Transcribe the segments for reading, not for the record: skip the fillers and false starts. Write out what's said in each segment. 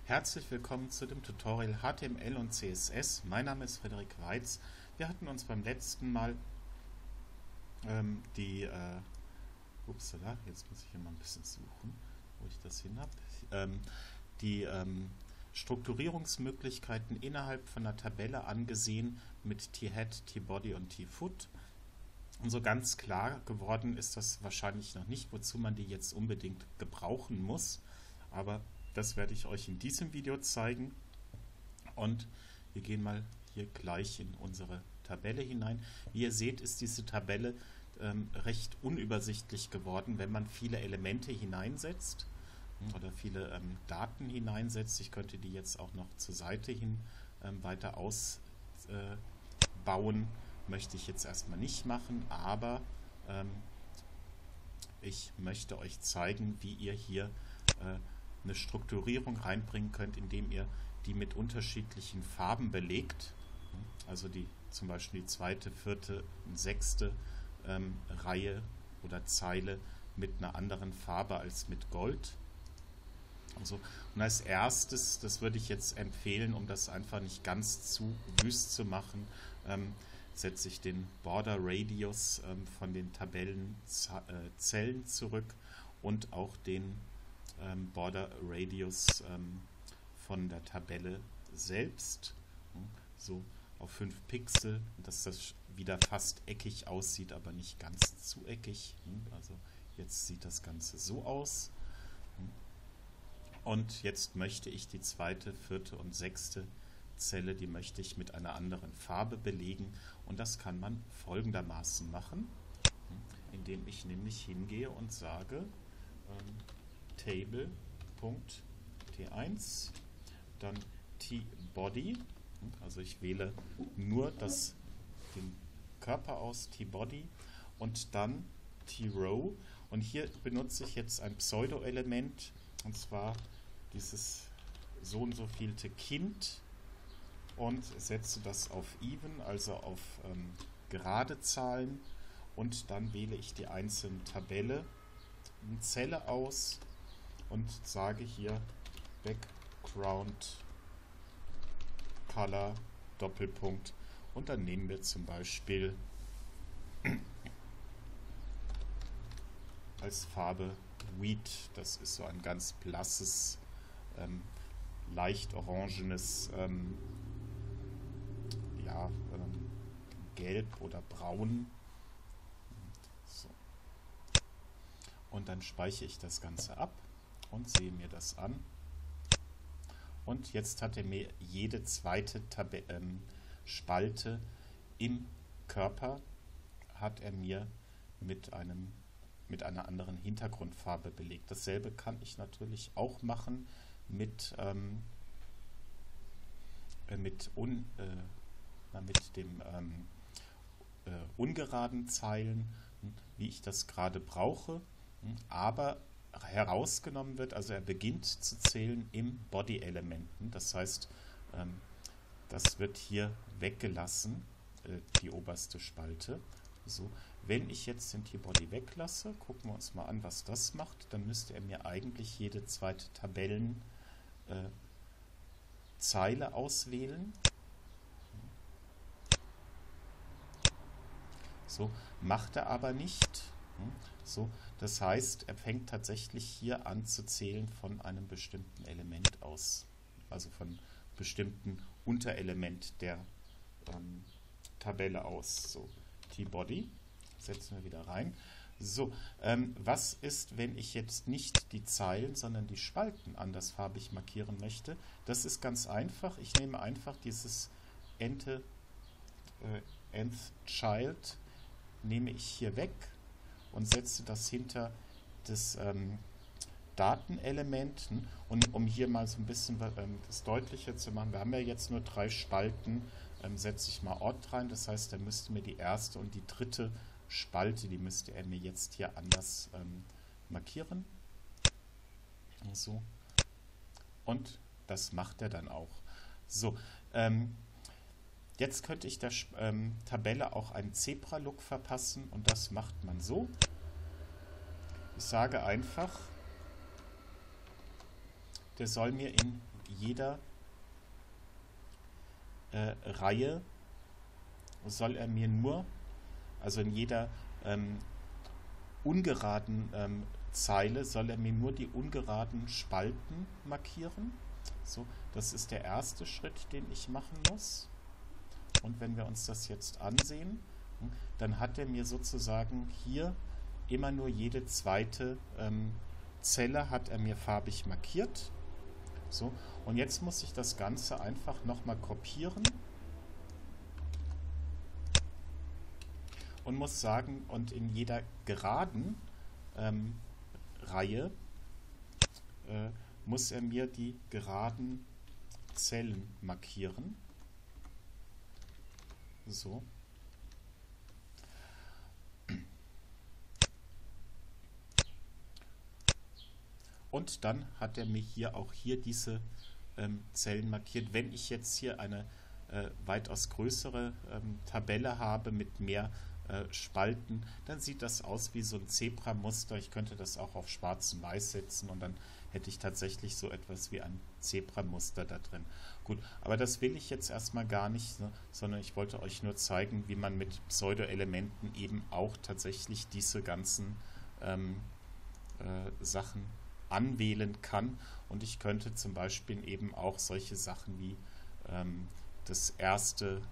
Herzlich willkommen zu dem Tutorial HTML und CSS. Mein Name ist Frederik Weitz. Wir hatten uns beim letzten Mal upsala, jetzt muss ich hier mal ein bisschen suchen, wo ich das hin habe, die Strukturierungsmöglichkeiten innerhalb von einer Tabelle angesehen mit T-Head, T-Body und T-Foot. Und so ganz klar geworden ist das wahrscheinlich noch nicht, wozu man die jetzt unbedingt gebrauchen muss, aber das werde ich euch in diesem Video zeigen. Und wir gehen mal hier gleich in unsere Tabelle hinein. Wie ihr seht, ist diese Tabelle recht unübersichtlich geworden, wenn man viele Elemente hineinsetzt oder viele Daten hineinsetzt. Ich könnte die jetzt auch noch zur Seite hin weiter ausbauen. Möchte ich jetzt erstmal nicht machen, aber ich möchte euch zeigen, wie ihr hier eine Strukturierung reinbringen könnt, indem ihr die mit unterschiedlichen Farben belegt. Also zum Beispiel die zweite, vierte und sechste Reihe oder Zeile mit einer anderen Farbe als mit Gold. Und als erstes, das würde ich jetzt empfehlen, um das einfach nicht ganz zu wüst zu machen, setze ich den Border Radius von den Tabellenzellen zurück und auch den Border Radius von der Tabelle selbst, so auf 5 Pixel, dass das wieder fast eckig aussieht, aber nicht ganz zu eckig. Also jetzt sieht das Ganze so aus. Und jetzt möchte ich die zweite, vierte und sechste Zelle, die möchte ich mit einer anderen Farbe belegen. Und das kann man folgendermaßen machen, indem ich nämlich hingehe und sage Table.T1, dann T-Body, also ich wähle nur den Körper aus, T-Body, und dann T-Row. Und hier benutze ich jetzt ein Pseudo-Element, und zwar dieses so und so vielte Kind, und setze das auf Even, also auf gerade Zahlen, und dann wähle ich die einzelnen Zelle aus und sage hier Background Color Doppelpunkt, und dann nehmen wir zum Beispiel als Farbe Wheat. Das ist so ein ganz blasses, leicht orangenes Gelb oder Braun. So. Und dann speichere ich das Ganze ab und sehe mir das an. Und jetzt hat er mir jede zweite Spalte im Körper hat er mir mit einer anderen Hintergrundfarbe belegt. Dasselbe kann ich natürlich auch machen mit den ungeraden Zeilen, wie ich das gerade brauche, aber herausgenommen wird, also er beginnt zu zählen im Body-Elementen, das heißt, das wird hier weggelassen, die oberste Spalte. So, wenn ich jetzt den T-Body weglasse, gucken wir uns mal an, was das macht, dann müsste er mir eigentlich jede zweite Tabellenzeile auswählen. So, macht er aber nicht. So, das heißt, er fängt tatsächlich hier an zu zählen von einem bestimmten Element aus, also von einem bestimmten Unterelement der Tabelle aus. So, T-Body setzen wir wieder rein. So, was ist, wenn ich jetzt nicht die Zeilen, sondern die Spalten andersfarbig markieren möchte? Das ist ganz einfach. Ich nehme einfach dieses nth Child, nehme ich hier weg und setze das hinter das Datenelement. Und um hier mal so ein bisschen das deutlicher zu machen, wir haben ja jetzt nur 3 Spalten, setze ich mal Ort rein, das heißt, er müsste mir die erste und die dritte Spalte, die müsste er mir jetzt hier anders markieren. So. Und das macht er dann auch. So, jetzt könnte ich der Tabelle auch einen Zebra-Look verpassen, und das macht man so. Ich sage einfach, der soll mir in jeder Reihe soll er mir nur, also in jeder ungeraden Zeile soll er mir nur die ungeraden Spalten markieren. So, das ist der erste Schritt, den ich machen muss. Und wenn wir uns das jetzt ansehen, dann hat er mir sozusagen hier immer nur jede zweite Zelle hat er mir farbig markiert. So, und jetzt muss ich das Ganze einfach nochmal kopieren und muss sagen, und in jeder geraden Reihe muss er mir die geraden Zellen markieren. So. Und dann hat er mir hier auch diese Zellen markiert. Wenn ich jetzt hier eine weitaus größere Tabelle habe mit mehr Spalten, dann sieht das aus wie so ein Zebramuster. Ich könnte das auch auf schwarz und weiß setzen und dann hätte ich tatsächlich so etwas wie ein Zebramuster da drin. Gut, aber das will ich jetzt erstmal gar nicht, ne, sondern ich wollte euch nur zeigen, wie man mit Pseudo-Elementen eben auch tatsächlich diese ganzen Sachen anwählen kann. Und ich könnte zum Beispiel eben auch solche Sachen wie das erste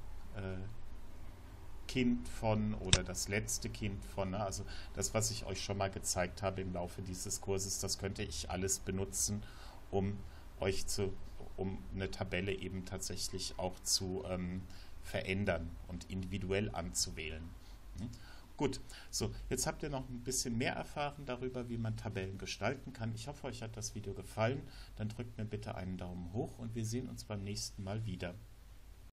Kind von oder das letzte Kind von, ne? Also das, was ich euch schon mal gezeigt habe im Laufe dieses Kurses, das könnte ich alles benutzen, um eine Tabelle eben tatsächlich auch zu verändern und individuell anzuwählen. Gut, so, jetzt habt ihr noch ein bisschen mehr erfahren darüber, wie man Tabellen gestalten kann. Ich hoffe, euch hat das Video gefallen. Dann drückt mir bitte einen Daumen hoch und wir sehen uns beim nächsten Mal wieder.